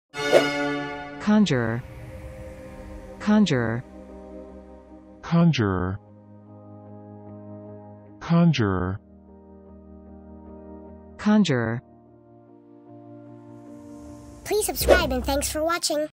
conjurer, conjurer, conjurer, conjurer. conjurer. Please subscribe and thanks for watching.